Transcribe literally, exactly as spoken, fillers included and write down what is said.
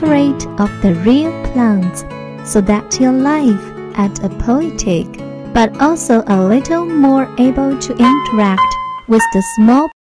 separate of the real plants, so that your life is a poetic, but also a little more able to interact with the small